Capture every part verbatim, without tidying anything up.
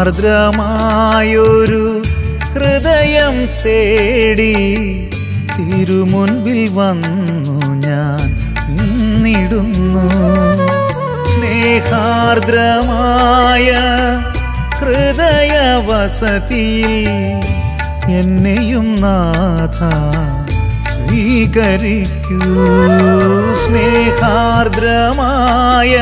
കരുണാർദ്രമായൊരു ഹൃദയം തേടി തിരുമുൻപിൽ വന്നു ഞാൻ നിന്നിടുന്നു. സ്നേഹാർദ്രമായ ഹൃദയവസതിയിൽ എന്നെയും നാഥ സ്വീകരിക്കൂ. സ്നേഹാർദ്രമായ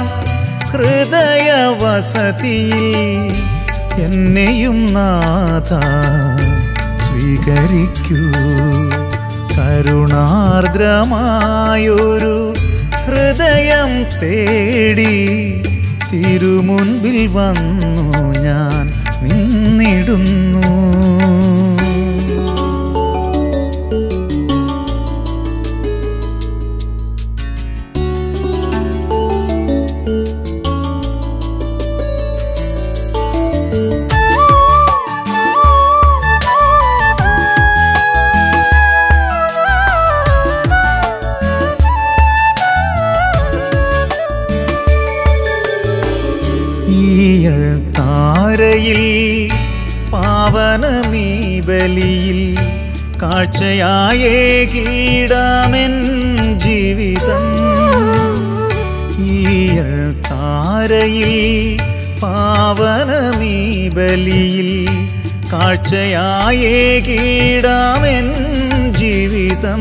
ഹൃദയവസതിയിൽ എന്നെയും നാഥ സ്വീകരിക്കൂ. കരുണാർദ്രമായൊരു ഹൃദയം തേടി തിരുമുൻപിൽ വന്നു ഞാൻ നിന്നിടുന്നു. താരയിൽ പാവനമീ ബലിയിൽ കാഴ്ചയായേകിടാമെൻ ജീവിതം. ഈയൾ താരയിൽ പാവനമീ ബലിയിൽ കാഴ്ചയായേകിടാമെൻ ജീവിതം.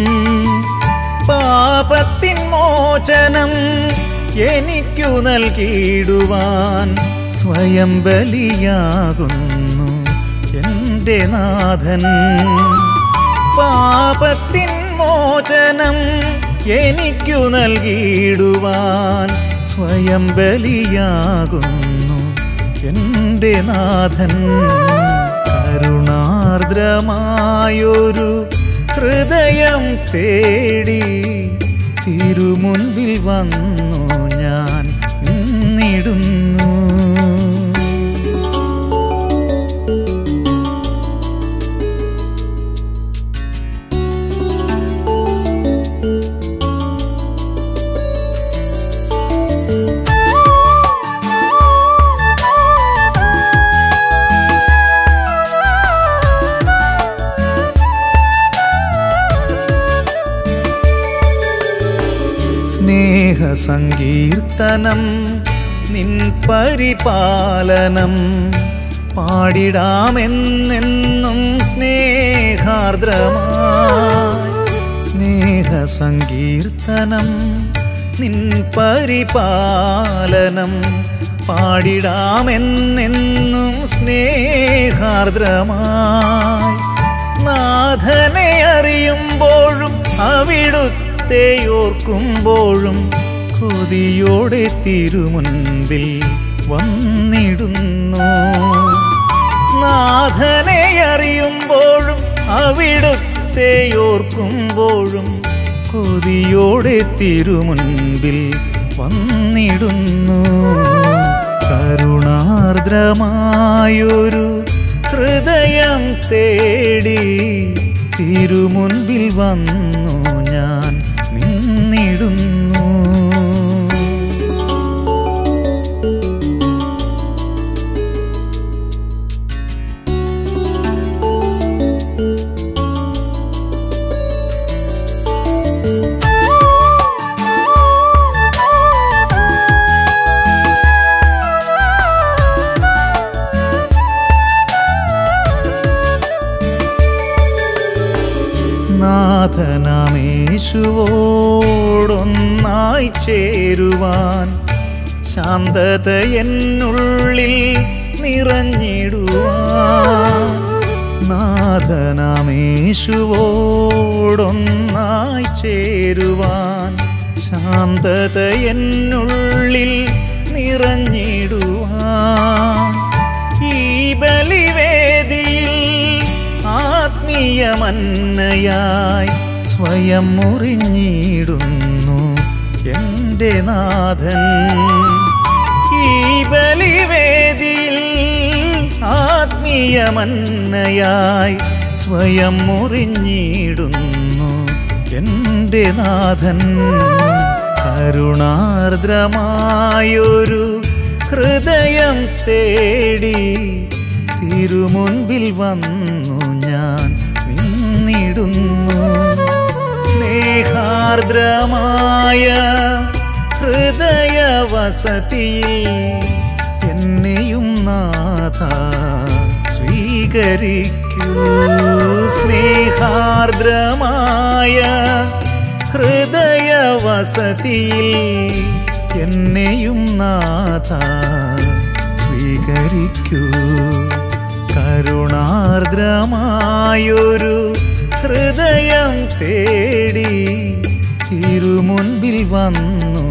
പാപത്തിൻ മോചനം എനിക്കു നൽകിയിടുവാൻ സ്വയം ബലിയാകുന്നു എൻ്റെ നാഥൻ. പാപത്തിൻ മോചനം എനിക്കു നൽകിയിടുവാൻ സ്വയം ബലിയാകുന്നു എൻ്റെ നാഥൻ. കരുണാർദ്രമായൊരു ഹൃദയം തേടി തിരുമുൻപിൽ വന്നു ഞാൻ നിന്നിടുന്നു. സ്നേഹസങ്കീർത്തനം നിൻ പരിപാലനം പാടിടാമെന്നെന്നും സ്നേഹാർദ്രമായി. സ്നേഹസങ്കീർത്തനം നിൻ പരിപാലനം പാടിടാമെന്നെന്നും സ്നേഹാർദ്രമായി. നാഥനെ അറിയുമ്പോഴും അവിടുത്തെ ഓർക്കുമ്പോഴും കൊതിയോടെ തിരുമുൻപിൽ വന്നിടുന്നു. നാഥനെ അറിയുമ്പോഴും അവിടുത്തെ ഓർക്കുമ്പോഴും കൊതിയോടെ തിരുമുൻപിൽ വന്നിടുന്നു. കരുണാർദ്രമായൊരു ഹൃദയം തേടി തിരുമുൻപിൽ വന്നു ഞാൻ നിന്നിടുന്നു. നാഥനാമേശുവോടൊന്നായി ചേരുവാൻ ശാന്തത എന്നുള്ളിൽ നിറഞ്ഞിടുവാൻ. നാഥനാമേശുവോടൊന്നായി ചേരുവാൻ ശാന്തത എന്നുള്ളിൽ നിറഞ്ഞിടുവാൻ. ഈ ബലിവേദിയിൽ ആത്മീയമന്നയായി സ്വയം മുറിഞ്ഞിടുന്നു എൻ്റെ നാഥൻ. ഈ ബലിവേദിയിൽ ആത്മീയമന്നയായി സ്വയം മുറിഞ്ഞിടുന്നു എൻ്റെ നാഥൻ. കരുണാർദ്രമായൊരു ഹൃദയം തേടി തിരുമുൻപിൽ വന്നു ഞാൻ നിന്നിടുന്നു. സ്നേഹാർദ്രമായ ഹൃദയവസതിയിൽ എന്നെയും നാഥ സ്വീകരിക്കൂ. സ്നേഹാർദ്രമായ ഹൃദയവസതിയിൽ എന്നെയും നാഥ സ്വീകരിക്കൂ. കരുണാർദ്രമായൊരു ഹൃദയം തേടി തിരുമുൻപിൽ വന്നു